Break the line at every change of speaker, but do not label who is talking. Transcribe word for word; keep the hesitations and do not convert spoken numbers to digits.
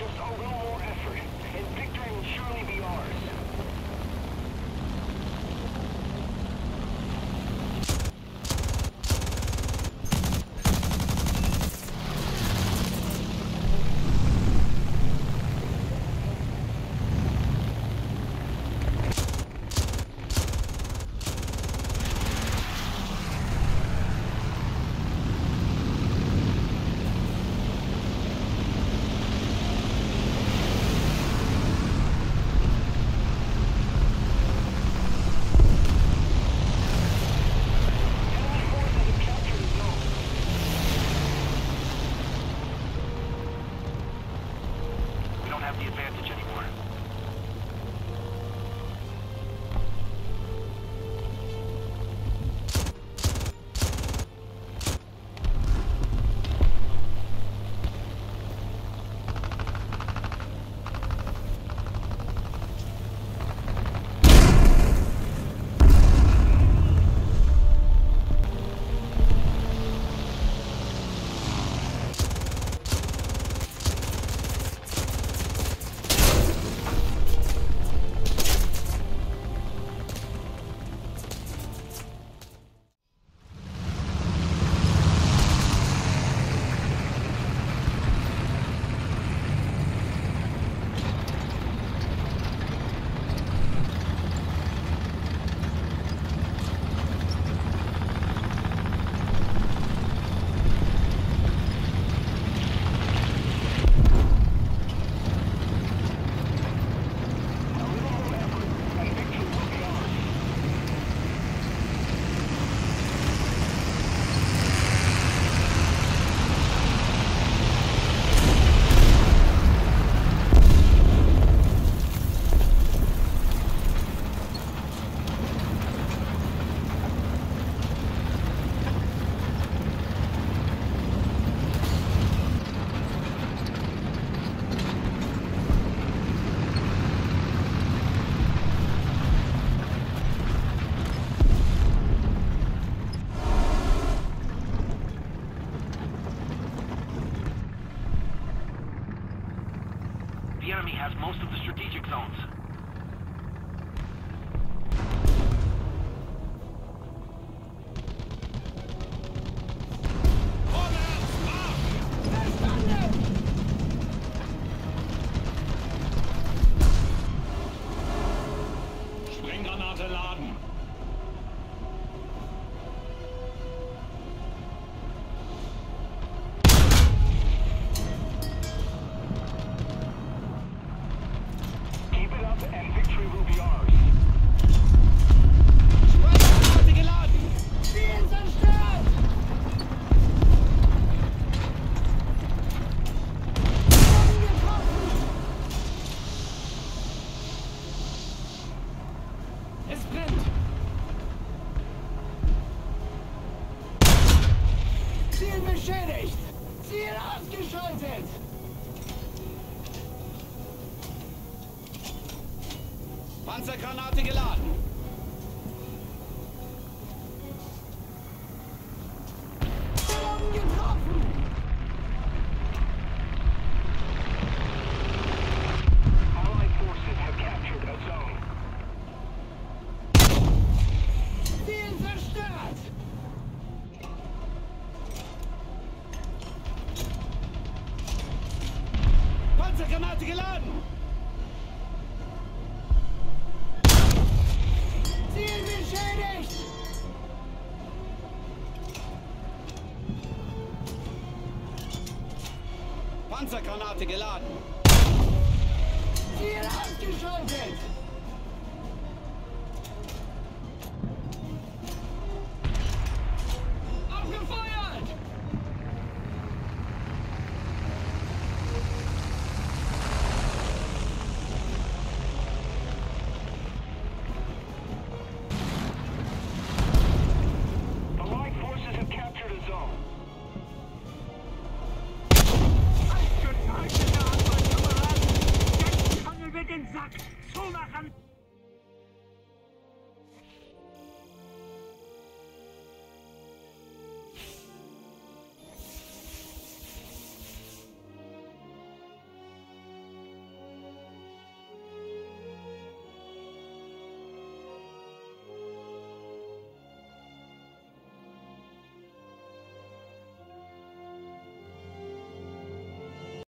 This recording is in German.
Just a little more effort, and victory will surely be ours.
The advantage anymore. The enemy has most of the strategic zones.
Sprenggranate laden.
And victory will be ours.
Sprenggranate geladen.
Ziel zerstört! Boden getroffen!
Es brennt.
Ziel beschädigt! Ziel ausgeschaltet!
Panzergranate geladen.
Boden getroffen!
Allied forces have captured a zone.
Ziel zerstört!
Panzergranate geladen.
Ziel beschädigt!
Panzergranate geladen.
Ziel ausgeschaltet!